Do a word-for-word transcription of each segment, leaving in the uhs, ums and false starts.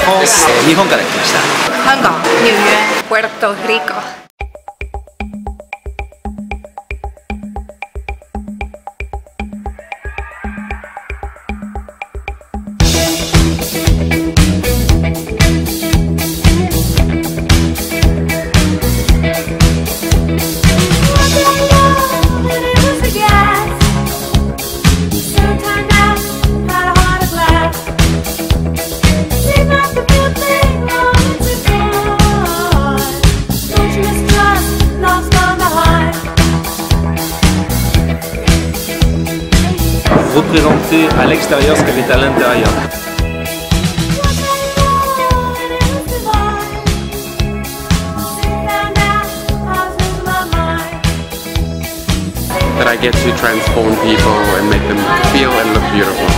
France、日本から来ました。 香港、纽约、Puerto Rico。 Représenter à l'extérieur ce qu'elle est à l'intérieur. That I get to transform people and make them feel and look beautiful.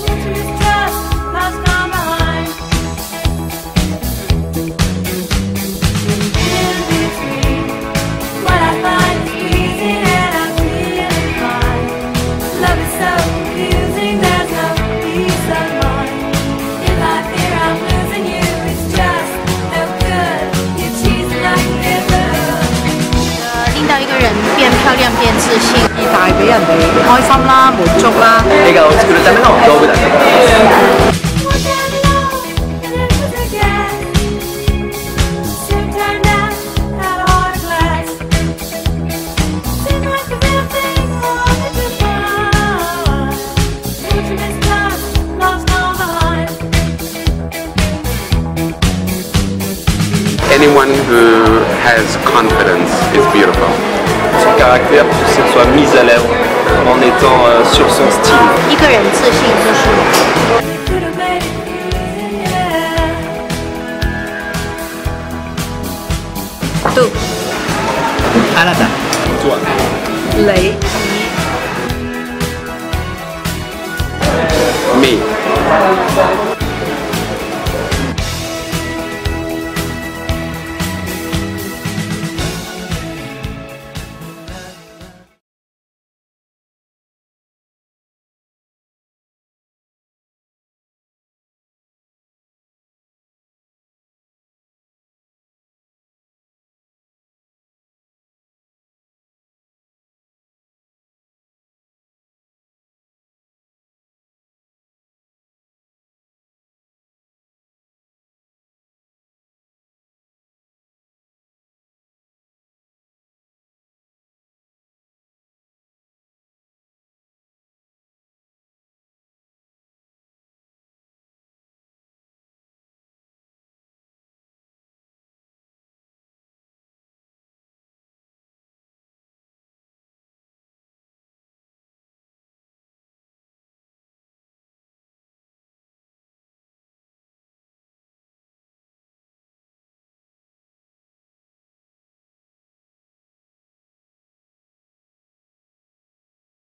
Egaを作るための道具だと思います。 Anyone who has confidence is beautiful. Son caractère, c'est qu'elle soit mise à l'œuvre en étant euh, sur son style. 一个人自信就是度、 あなた、 toi, 雷、 me.